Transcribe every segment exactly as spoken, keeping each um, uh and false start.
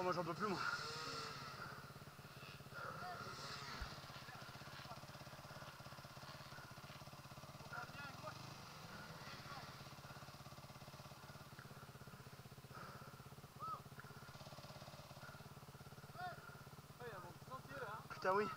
moi j'en peux plus moi. Putain oui.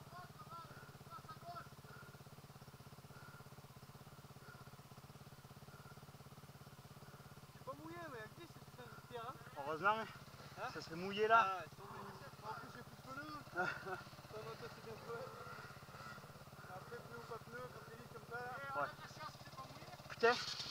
Pas mouillé mais elle glisse cette putain de pierre hein. Heureusement, hein, ça serait mouillé là. Ah, en plus j'ai plus de pneus. Ça moto c'est bien joué. Après pneu ou pas pneu, quand c'est lisse comme ça là. Ouais. Putain.